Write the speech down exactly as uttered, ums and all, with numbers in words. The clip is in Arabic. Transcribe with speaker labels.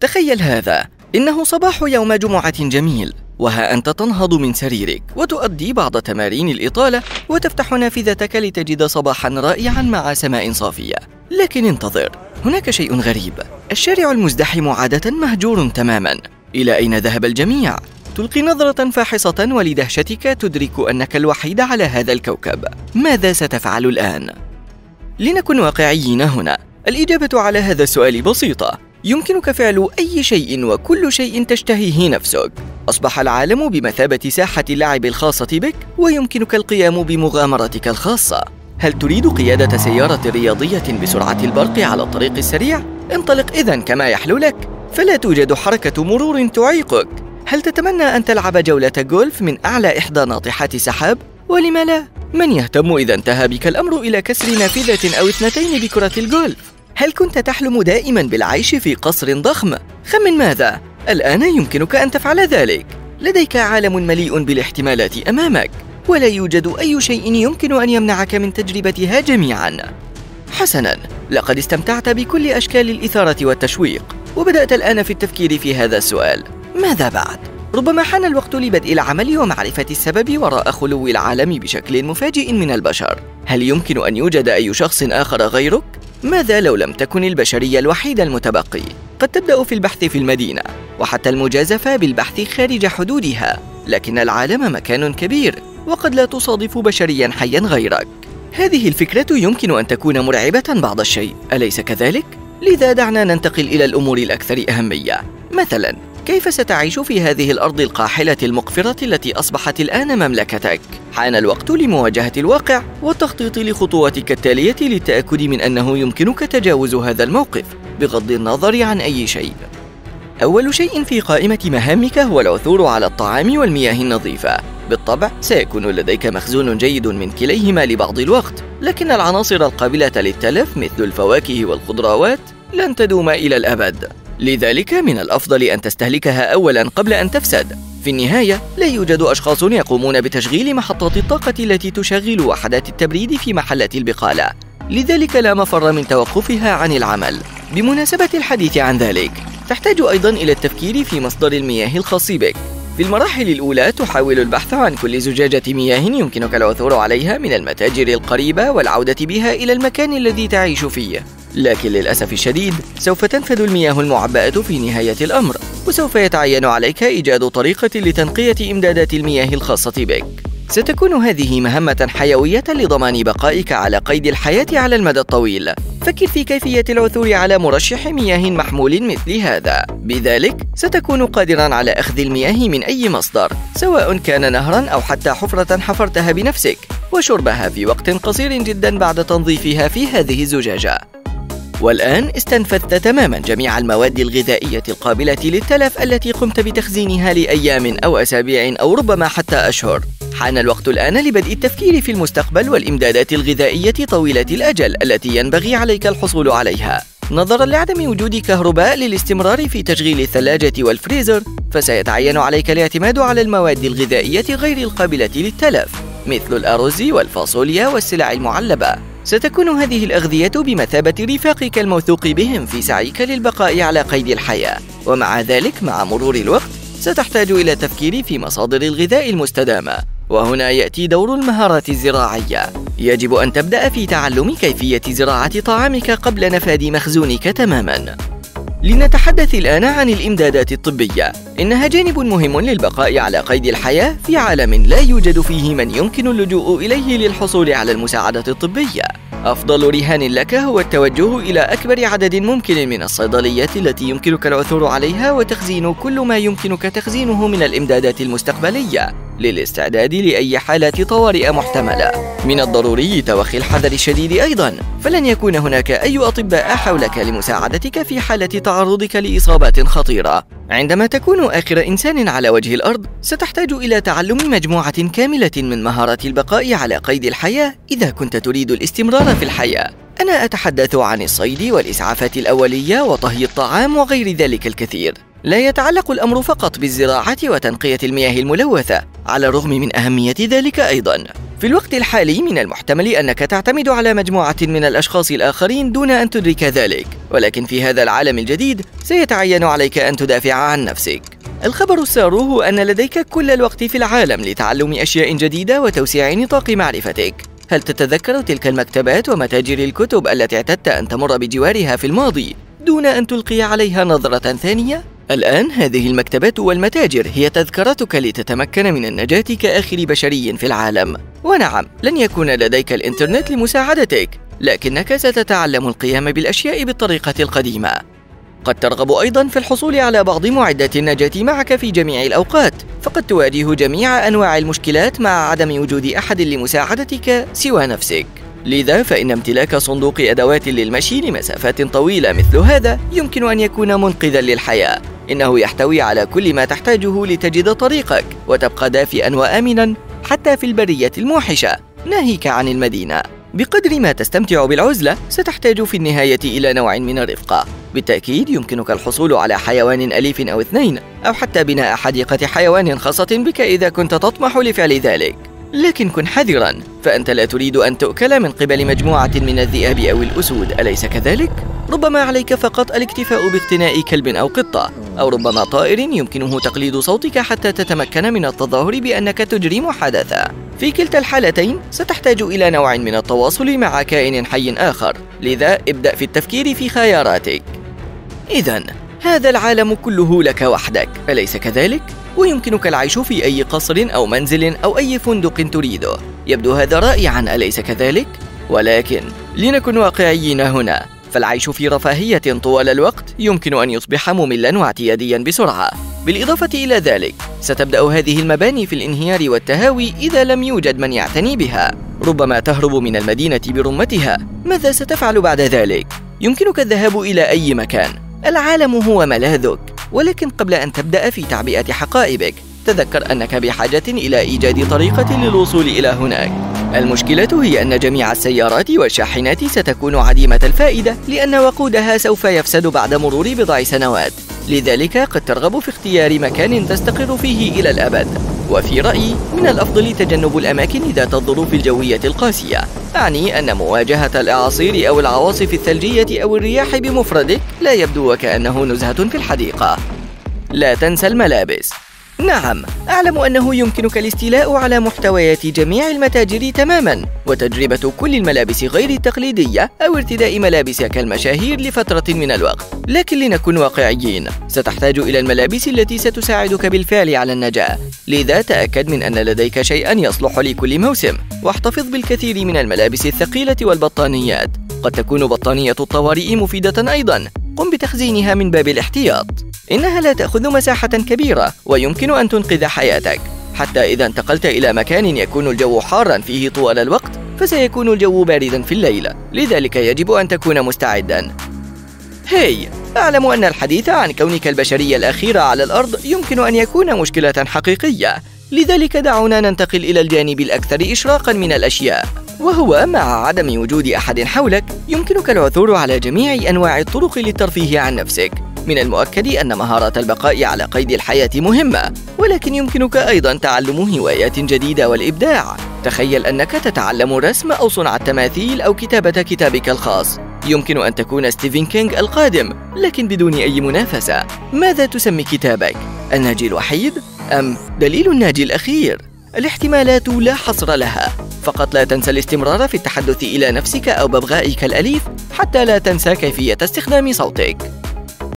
Speaker 1: تخيل هذا، إنه صباح يوم جمعة جميل، وها أنت تنهض من سريرك وتؤدي بعض تمارين الإطالة وتفتح نافذتك لتجد صباحاً رائعاً مع سماء صافية. لكن انتظر، هناك شيء غريب. الشارع المزدحم عادة مهجور تماماً. إلى أين ذهب الجميع؟ تلقي نظرة فاحصة ولدهشتك تدرك أنك الوحيد على هذا الكوكب. ماذا ستفعل الآن؟ لنكن واقعيين هنا. الإجابة على هذا السؤال بسيطة. يمكنك فعل أي شيء وكل شيء تشتهيه نفسك. أصبح العالم بمثابة ساحة اللعب الخاصة بك، ويمكنك القيام بمغامرتك الخاصة. هل تريد قيادة سيارة رياضية بسرعة البرق على الطريق السريع؟ انطلق إذن كما يحلو لك، فلا توجد حركة مرور تعيقك. هل تتمنى أن تلعب جولة جولف من أعلى إحدى ناطحات سحاب؟ ولم لا؟ من يهتم إذا انتهى بك الأمر إلى كسر نافذة أو اثنتين بكرة الجولف؟ هل كنت تحلم دائماً بالعيش في قصر ضخم؟ خمن ماذا؟ الآن يمكنك أن تفعل ذلك. لديك عالم مليء بالاحتمالات أمامك، ولا يوجد أي شيء يمكن أن يمنعك من تجربتها جميعاً. حسناً، لقد استمتعت بكل أشكال الإثارة والتشويق، وبدأت الآن في التفكير في هذا السؤال: ماذا بعد؟ ربما حان الوقت لبدء العمل ومعرفة السبب وراء خلو العالم بشكل مفاجئ من البشر. هل يمكن أن يوجد أي شخص آخر غيرك؟ ماذا لو لم تكن البشرية الوحيد المتبقي؟ قد تبدأ في البحث في المدينة، وحتى المجازفة بالبحث خارج حدودها، لكن العالم مكان كبير، وقد لا تصادف بشرياً حياً غيرك. هذه الفكرة يمكن أن تكون مرعبة بعض الشيء، أليس كذلك؟ لذا دعنا ننتقل إلى الأمور الأكثر أهمية. مثلاً، كيف ستعيش في هذه الأرض القاحلة المقفرة التي أصبحت الآن مملكتك؟ حان الوقت لمواجهة الواقع والتخطيط لخطواتك التالية للتأكد من أنه يمكنك تجاوز هذا الموقف بغض النظر عن أي شيء. أول شيء في قائمة مهامك هو العثور على الطعام والمياه النظيفة. بالطبع سيكون لديك مخزون جيد من كليهما لبعض الوقت، لكن العناصر القابلة للتلف مثل الفواكه والخضروات لن تدوم إلى الأبد، لذلك من الأفضل أن تستهلكها أولاً قبل أن تفسد. في النهاية لا يوجد أشخاص يقومون بتشغيل محطات الطاقة التي تشغل وحدات التبريد في محلات البقالة، لذلك لا مفر من توقفها عن العمل. بمناسبة الحديث عن ذلك، تحتاج أيضاً إلى التفكير في مصدر المياه الخاص بك. في المراحل الأولى تحاول البحث عن كل زجاجة مياه يمكنك العثور عليها من المتاجر القريبة والعودة بها إلى المكان الذي تعيش فيه، لكن للأسف الشديد سوف تنفذ المياه المعبأة في نهاية الأمر، وسوف يتعين عليك إيجاد طريقة لتنقية إمدادات المياه الخاصة بك. ستكون هذه مهمة حيوية لضمان بقائك على قيد الحياة على المدى الطويل. فكر في كيفية العثور على مرشح مياه محمول مثل هذا، بذلك ستكون قادراً على أخذ المياه من أي مصدر، سواء كان نهراً أو حتى حفرة حفرتها بنفسك، وشربها في وقت قصير جداً بعد تنظيفها في هذه الزجاجة. والآن استنفذت تماماً جميع المواد الغذائية القابلة للتلف التي قمت بتخزينها لأيام أو أسابيع أو ربما حتى أشهر. حان الوقت الآن لبدء التفكير في المستقبل والإمدادات الغذائية طويلة الأجل التي ينبغي عليك الحصول عليها. نظراً لعدم وجود كهرباء للاستمرار في تشغيل الثلاجة والفريزر، فسيتعين عليك الاعتماد على المواد الغذائية غير القابلة للتلف مثل الأرز والفاصوليا والسلع المعلبة. ستكون هذه الأغذية بمثابة رفاقك الموثوق بهم في سعيك للبقاء على قيد الحياة، ومع ذلك مع مرور الوقت ستحتاج إلى التفكير في مصادر الغذاء المستدامة، وهنا يأتي دور المهارات الزراعية. يجب أن تبدأ في تعلم كيفية زراعة طعامك قبل نفاذ مخزونك تماماً. لنتحدث الآن عن الإمدادات الطبية. إنها جانب مهم للبقاء على قيد الحياة في عالم لا يوجد فيه من يمكن اللجوء إليه للحصول على المساعدة الطبية. أفضل رهان لك هو التوجه إلى أكبر عدد ممكن من الصيدليات التي يمكنك العثور عليها وتخزين كل ما يمكنك تخزينه من الإمدادات المستقبلية للاستعداد لأي حالات طوارئ محتملة. من الضروري توخي الحذر الشديد أيضاً، فلن يكون هناك أي أطباء حولك لمساعدتك في حالة تعرضك لإصابات خطيرة. عندما تكون آخر إنسان على وجه الأرض، ستحتاج إلى تعلم مجموعة كاملة من مهارات البقاء على قيد الحياة إذا كنت تريد الاستمرار في الحياة. أنا أتحدث عن الصيد والإسعافات الأولية وطهي الطعام وغير ذلك الكثير. لا يتعلق الأمر فقط بالزراعة وتنقية المياه الملوثة، على الرغم من أهمية ذلك أيضاً. في الوقت الحالي من المحتمل أنك تعتمد على مجموعة من الأشخاص الآخرين دون أن تدرك ذلك، ولكن في هذا العالم الجديد سيتعين عليك أن تدافع عن نفسك. الخبر السار هو أن لديك كل الوقت في العالم لتعلم أشياء جديدة وتوسيع نطاق معرفتك. هل تتذكر تلك المكتبات ومتاجر الكتب التي اعتدت أن تمر بجوارها في الماضي دون أن تلقي عليها نظرة ثانية؟ الآن هذه المكتبات والمتاجر هي تذكرتك لتتمكن من النجاة كآخر بشري في العالم. ونعم، لن يكون لديك الإنترنت لمساعدتك، لكنك ستتعلم القيام بالأشياء بالطريقة القديمة. قد ترغب أيضاً في الحصول على بعض معدات النجاة معك في جميع الأوقات، فقد تواجه جميع أنواع المشكلات مع عدم وجود أحد لمساعدتك سوى نفسك. لذا فإن امتلاك صندوق أدوات للمشي لمسافات طويلة مثل هذا يمكن أن يكون منقذاً للحياة. إنه يحتوي على كل ما تحتاجه لتجد طريقك وتبقى دافئاً وآمناً حتى في البرية الموحشة، ناهيك عن المدينة. بقدر ما تستمتع بالعزلة ستحتاج في النهاية إلى نوع من الرفقة. بالتأكيد يمكنك الحصول على حيوان أليف أو اثنين، أو حتى بناء حديقة حيوان خاصة بك إذا كنت تطمح لفعل ذلك. لكن كن حذراً، فأنت لا تريد أن تؤكل من قبل مجموعة من الذئاب أو الأسود، أليس كذلك؟ ربما عليك فقط الاكتفاء باقتناء كلب أو قطة، أو ربما طائر يمكنه تقليد صوتك حتى تتمكن من التظاهر بأنك تجري محادثة. في كلتا الحالتين ستحتاج إلى نوع من التواصل مع كائن حي آخر، لذا ابدأ في التفكير في خياراتك. إذن هذا العالم كله لك وحدك، أليس كذلك؟ ويمكنك العيش في أي قصر أو منزل أو أي فندق تريده. يبدو هذا رائعاً، أليس كذلك؟ ولكن لنكن واقعيين هنا، فالعيش في رفاهية طوال الوقت يمكن أن يصبح مملاً واعتيادياً بسرعة. بالإضافة إلى ذلك ستبدأ هذه المباني في الانهيار والتهاوي إذا لم يوجد من يعتني بها. ربما تهرب من المدينة برمتها. ماذا ستفعل بعد ذلك؟ يمكنك الذهاب إلى أي مكان، العالم هو ملاذك. ولكن قبل أن تبدأ في تعبئة حقائبك تذكر أنك بحاجة إلى إيجاد طريقة للوصول إلى هناك. المشكلة هي أن جميع السيارات والشاحنات ستكون عديمة الفائدة، لأن وقودها سوف يفسد بعد مرور بضع سنوات. لذلك قد ترغب في اختيار مكان تستقر فيه إلى الأبد. وفي رأيي من الأفضل تجنب الأماكن ذات الظروف الجوية القاسية، أعني أن مواجهة الأعاصير أو العواصف الثلجية أو الرياح بمفردك لا يبدو وكأنه نزهة في الحديقة. لا تنسى الملابس. نعم، أعلم أنه يمكنك الاستيلاء على محتويات جميع المتاجر تماماً، وتجربة كل الملابس غير التقليدية أو ارتداء ملابس كالمشاهير لفترة من الوقت. لكن لنكن واقعيين، ستحتاج إلى الملابس التي ستساعدك بالفعل على النجاة. لذا تأكد من أن لديك شيئاً يصلح لكل موسم، واحتفظ بالكثير من الملابس الثقيلة والبطانيات. قد تكون بطانية الطوارئ مفيدة أيضاً، قم بتخزينها من باب الاحتياط. إنها لا تأخذ مساحة كبيرة ويمكن أن تنقذ حياتك. حتى إذا انتقلت إلى مكان يكون الجو حاراً فيه طوال الوقت، فسيكون الجو بارداً في الليل، لذلك يجب أن تكون مستعداً. هاي، أعلم أن الحديث عن كونك البشرية الأخيرة على الأرض يمكن أن يكون مشكلة حقيقية، لذلك دعونا ننتقل إلى الجانب الأكثر إشراقاً من الأشياء، وهو مع عدم وجود أحد حولك يمكنك العثور على جميع أنواع الطرق للترفيه عن نفسك. من المؤكد أن مهارة البقاء على قيد الحياة مهمة، ولكن يمكنك أيضاً تعلم هوايات جديدة والإبداع. تخيل أنك تتعلم الرسم أو صنع التماثيل أو كتابة كتابك الخاص. يمكن أن تكون ستيفن كينغ القادم، لكن بدون أي منافسة. ماذا تسمي كتابك؟ الناجي الوحيد أم دليل الناجي الأخير؟ الاحتمالات لا حصر لها. فقط لا تنسى الاستمرار في التحدث إلى نفسك أو ببغائك الأليف، حتى لا تنسى كيفية استخدام صوتك.